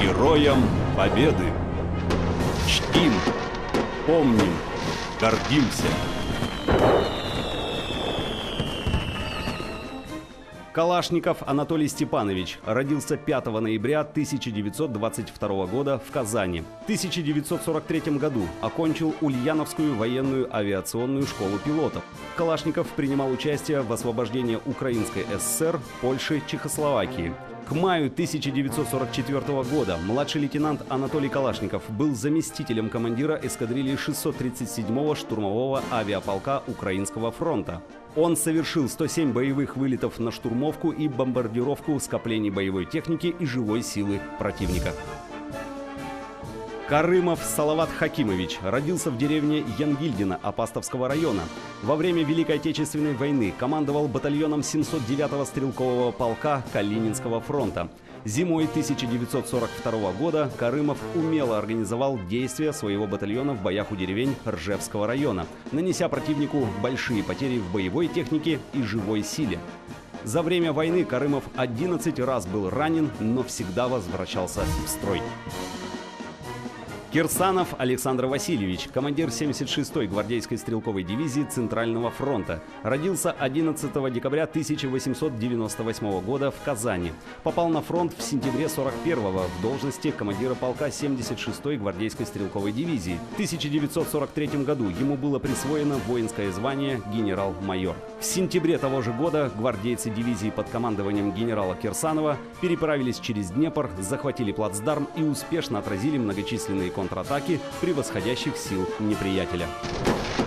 Героям Победы. Чтим, помним, гордимся. Калашников Анатолий Степанович родился 5 ноября 1922 года в Казани. В 1943 году окончил Ульяновскую военную авиационную школу пилотов. Калашников принимал участие в освобождении Украинской ССР, Польши, Чехословакии. К маю 1944 года младший лейтенант Анатолий Калашников был заместителем командира эскадрильи 637-го штурмового авиаполка Украинского фронта. Он совершил 107 боевых вылетов на штурмовку и бомбардировку скоплений боевой техники и живой силы противника. Карымов Салават Хакимович родился в деревне Янгильдино Апастовского района. Во время Великой Отечественной войны командовал батальоном 709-го стрелкового полка Калининского фронта. Зимой 1942 года Карымов умело организовал действия своего батальона в боях у деревень Ржевского района, нанеся противнику большие потери в боевой технике и живой силе. За время войны Карымов 11 раз был ранен, но всегда возвращался в строй. Кирсанов Александр Васильевич, командир 76-й гвардейской стрелковой дивизии Центрального фронта. Родился 11 декабря 1898 года в Казани. Попал на фронт в сентябре 41-го в должности командира полка 76-й гвардейской стрелковой дивизии. В 1943 году ему было присвоено воинское звание генерал-майор. В сентябре того же года гвардейцы дивизии под командованием генерала Кирсанова переправились через Днепр, захватили плацдарм и успешно отразили многочисленные контратаки превосходящих сил неприятеля.